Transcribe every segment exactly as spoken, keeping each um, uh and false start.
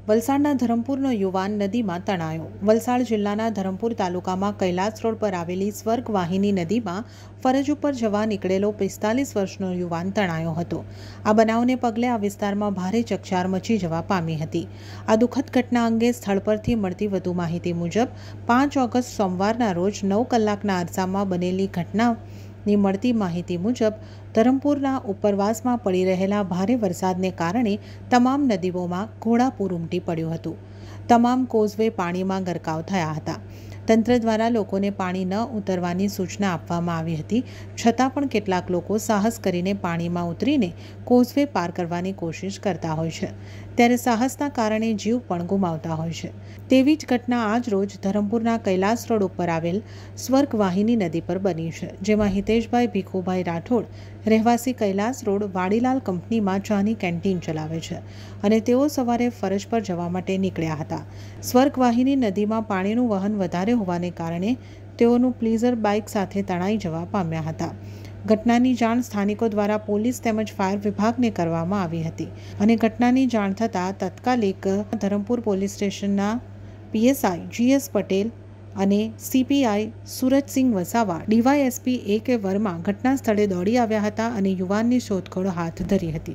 વલસાડના ધરમપુરનો યુવાન નદીમાં તણાયો। વલસાડ જિલ્લાના ધરમપુર તાલુકામાં કૈલાસ રોડ પર આવેલી સ્વર્ગવાહિની નદીમાં ફરજ ઉપર જવા નીકળેલો પિસ્તાલીસ વર્ષનો યુવાન તણાયો હતો। આ બનાવને પગલે આ વિસ્તારમાં ભારે ચકચાર મચી જવા પામી હતી। આ દુઃખદ ઘટના અંગે સ્થળ પરથી મળતી વધુ માહિતી મુજબ પાંચ ઓગસ્ટ સોમવારના રોજ નવ કલાકના અરસામાં બનેલી ઘટનાની મળતી માહિતી મુજબ ધરમપુરના ઉપરવાસમાં પડી રહેલા ભારે વરસાદને કારણે તમામ નદીઓમાં ઘોડાપૂર ઉમટી પડ્યું હતું। તમામ કોઝવે પાણીમાં ગરકાવ થયા હતા। તંત્ર દ્વારા લોકોને પાણી ન ઉતરવાની સૂચના આપવામાં આવી હતી, છતાં પણ કેટલાક લોકો સાહસ કરીને પાણીમાં ઉતરીને કોઝવે પાર કરવાની કોશિશ કરતા હોય છે, ત્યારે સાહસના કારણે જીવ પણ ગુમાવતા હોય છે। તેવી જ ઘટના આજ રોજ ધરમપુરના કૈલાસ રોડ ઉપર આવેલ સ્વર્ગવાહિની નદી પર બની છે, જેમાં હિતેશભાઈ ભીખુભાઈ રાઠોડ રહેવાસી કૈલાસ રોડ વાડીલાલ કંપનીમાં ચાની કેન્ટીન ચલાવે છે અને તેઓ સવારે ફરજ પર જવા માટે નીકળ્યા હતા। સ્વર્ગવાહિની નદીમાં પાણીનું વહન વધારે હોવાને કારણે તેઓનું પ્લીઝર બાઇક સાથે તણાઈ જવા પામ્યા હતા। ઘટનાની જાણ સ્થાનિકો દ્વારા પોલીસ તેમજ ફાયર વિભાગને કરવામાં આવી હતી અને ઘટનાની જાણ થતાં તાત્કાલિક ધરમપુર પોલીસ સ્ટેશનના પીએસઆઈ જીએસ પટેલ અને CPI Surajsinh Vasava, DYSP A K Verma ઘટના સ્થળે દોડી આવ્યા હતા અને યુવાનની શોધખોળ હાથ ધરી હતી।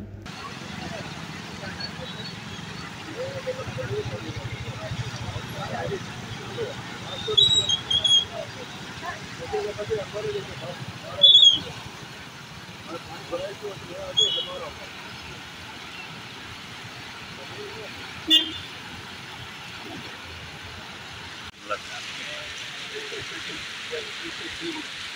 Thank you.